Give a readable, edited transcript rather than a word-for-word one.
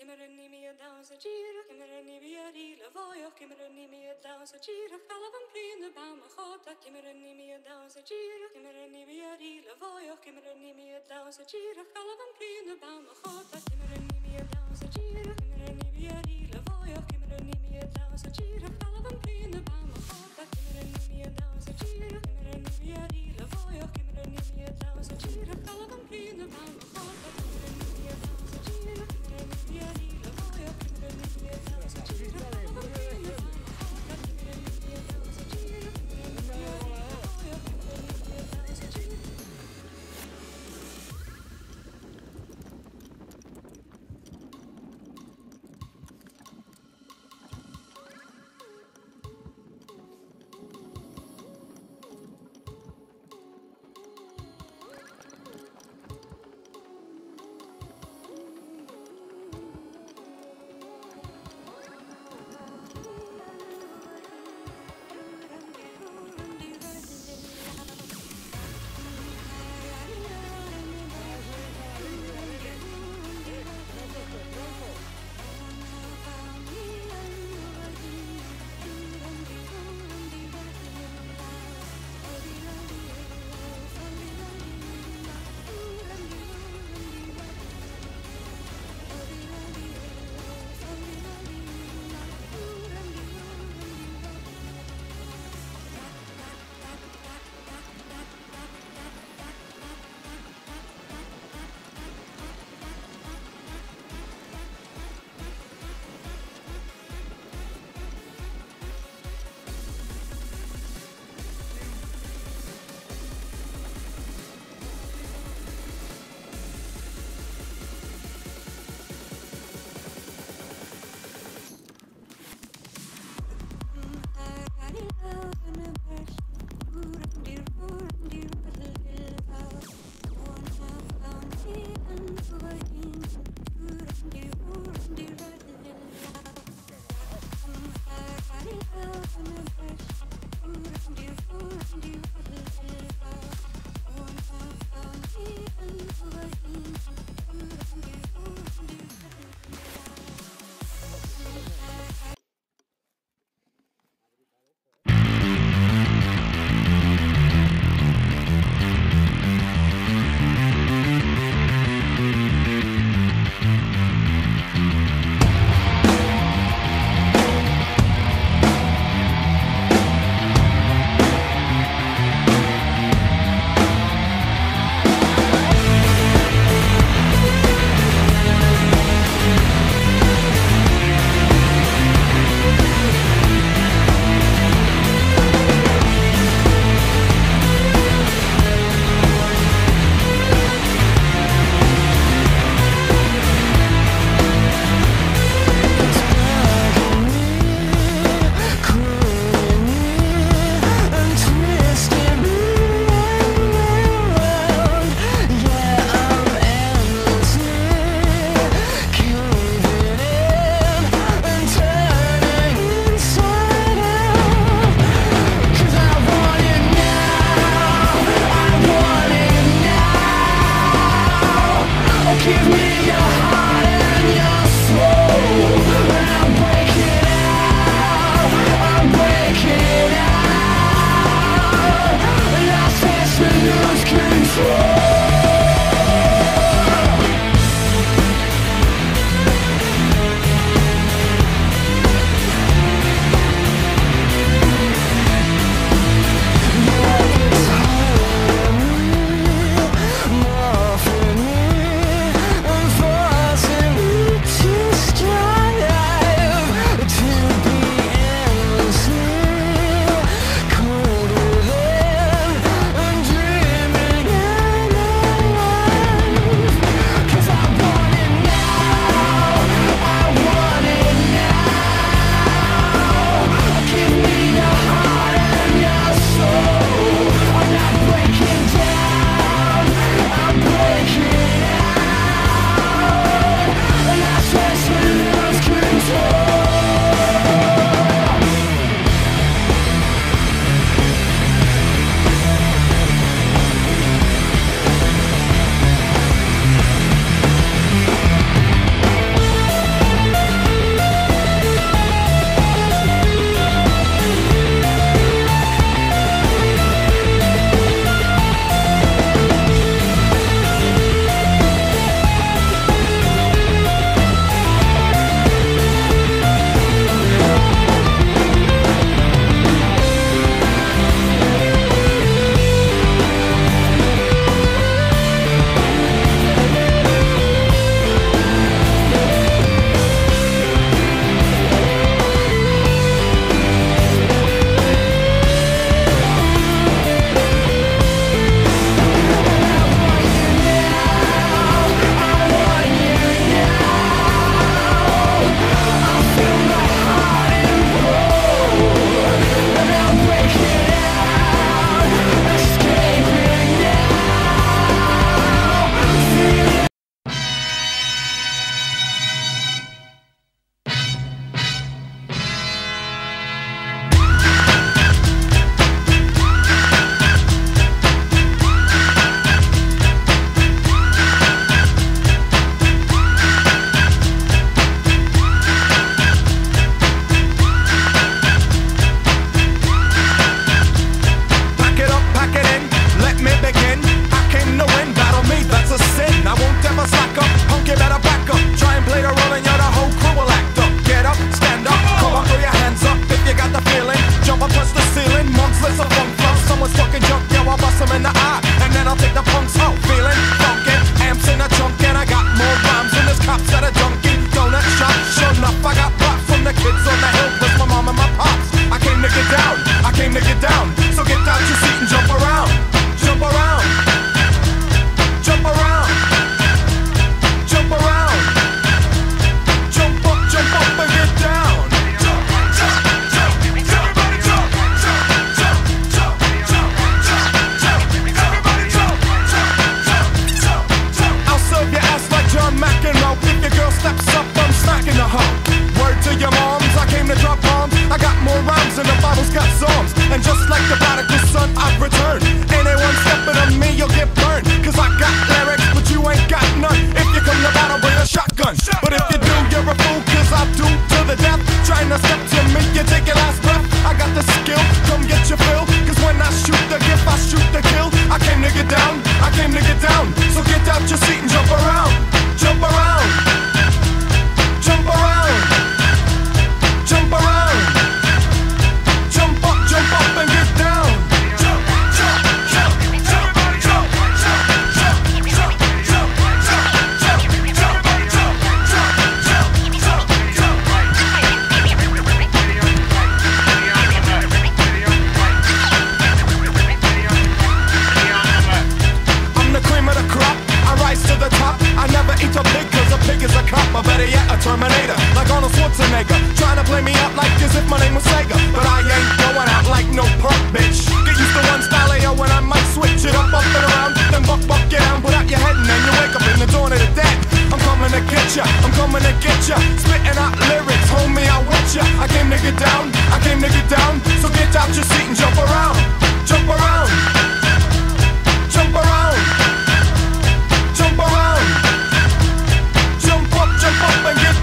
kimmerni mi dansa gira, kimmerni vi la vojo, kimmerni mi dansa gira, kalavan prina bama khota, kimmerni mi dansa gira, kimmerni vi la vojo, kimmerni mi dansa gira, kalavan prina bama khota, kimmerni mi dansa gira, kimmerni vi la vojo, kimmerni mi dansa gira, kalavan prina bama khota, kimmerni mi dansa gira, kimmerni vi la vojo, kimmerni mi dansa gira, kalavan prina bama khota, kimmerni mi dansa gira, kimmerni vi la vojo, kimmerni mi dansa gira, kalavan prina bama khota, kimmerni mi dansa gira, kimmerni vi la vojo, kimmerni mi dansa gira. a step to me, you take your last breath. I got the skill, come get your fill. Cause when I shoot the gift, I shoot the kill. I came to get down, I came to get down. So get out your seat and jump around. Jump around. Jump around. Jump around. Jump up and get down. Jump, jump, jump, jump, jump, jump, jump, jump, I'm the cream of the crop, I rise to the top. I never eat a pig cause a pig is a cop. Or better yet, a Terminator, like Arnold Schwarzenegger. Trying to play me up like as if my name was Sega. But I ain't going out like no punk bitch. Get used to one style AO when I might switch it up and around. Then buck, get down, put out your head and then you wake up in the dawn of the dead. I'm coming to get ya, I'm coming to get ya. Spitting out lyrics, homie, I want ya. I came to get down, I came to get down. So get out your seat and jump around. Jump around. Jump around. Jump around. Jump up and get